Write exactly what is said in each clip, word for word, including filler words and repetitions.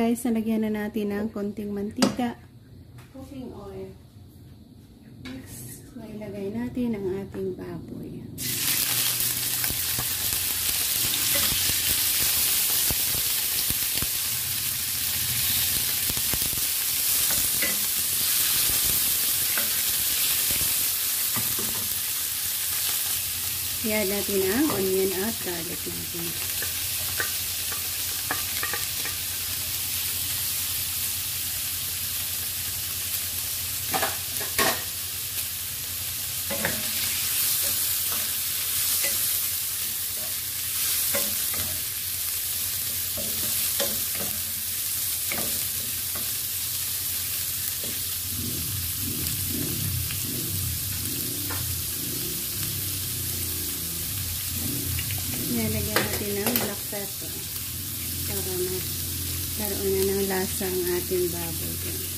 Guys, nalagyan na natin ng konting mantika, cooking oil. Next, mailagay natin ang ating baboy. I-add natin ang onion at garlic natin. Nilagyan natin ng black pepper para magkaroon na ng lasa ang ating baboy.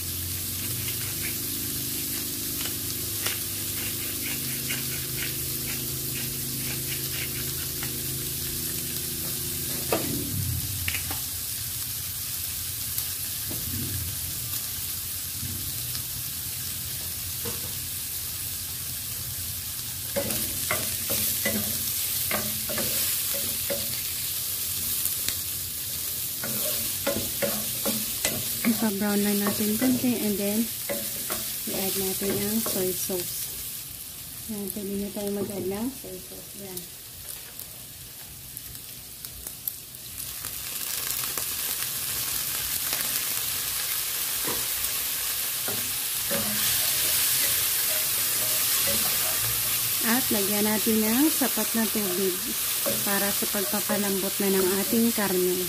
Pa-brown lang natin konti, and then i-add natin ang soy sauce. Yan, pwede nyo tayo mag-add ng soy sauce. Yan. At lagyan natin ng sapat na tubig para sa pagpapalambot na ng ating karne.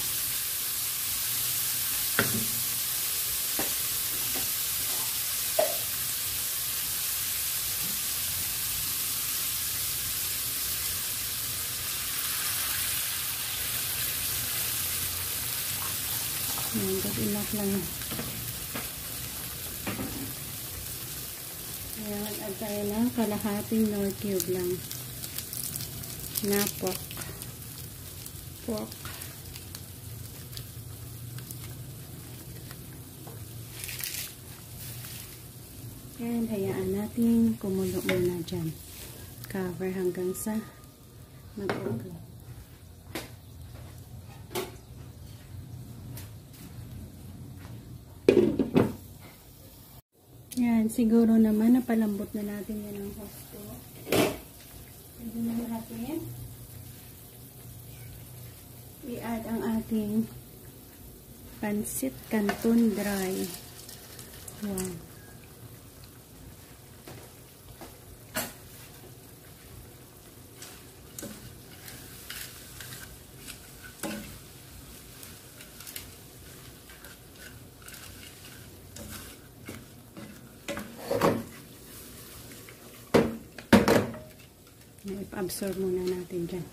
Ayan, good enough lang. Ayan, mag-add tayo ng kalahating nor cube lang na pork. Pork. And hayaan natin kumulo muna dyan. Cover hanggang sa mag-ulo. Yan, siguro naman napalambot na natin yan ang husto. Pwede na natin i-add ang ating pansit canton dry. Wow. I-absorb muna natin dyan.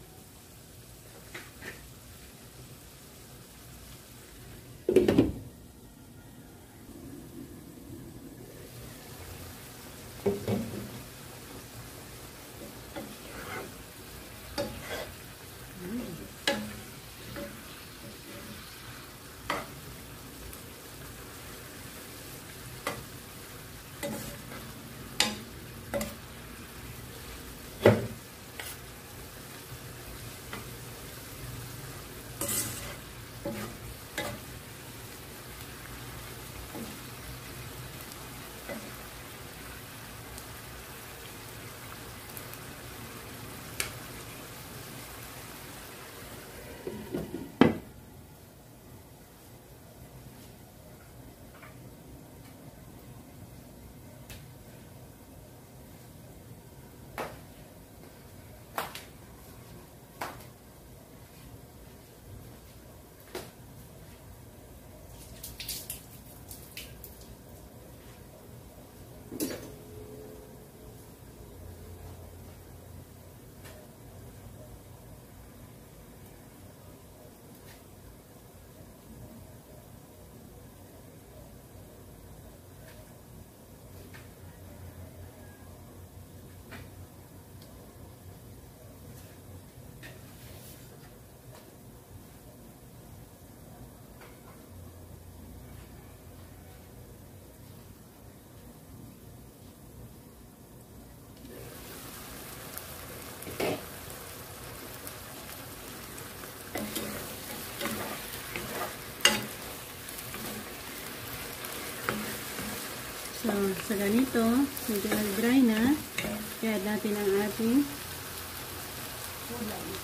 So, sa ganito, medyo nag-dry na. I-add natin ang ating gulay.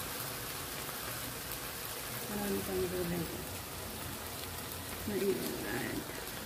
Marami pang gulay. Na-i-add.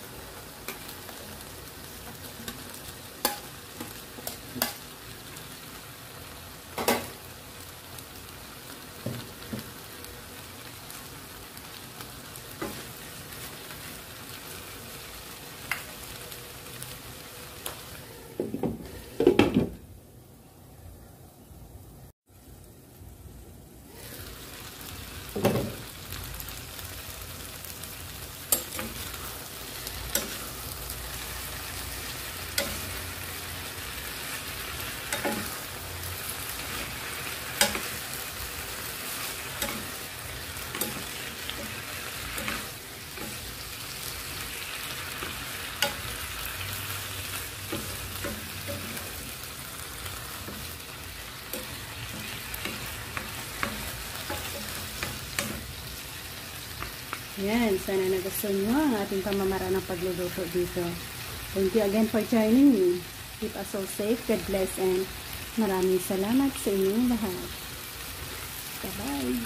Yan, sana nagustuhan nyo ang ating pamamaraan ng pagluluto dito. Thank you again for joining me. Keep us all safe, God bless, and maraming salamat sa inyong lahat. Bye-bye.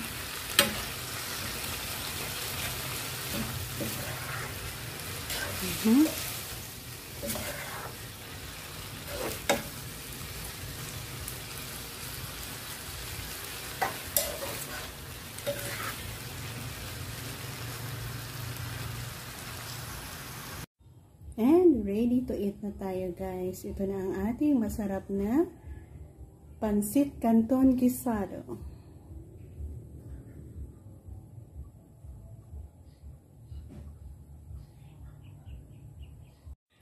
Mm-hmm. And ready to eat na tayo, guys. Ito na ang ating masarap na pansit canton guisado.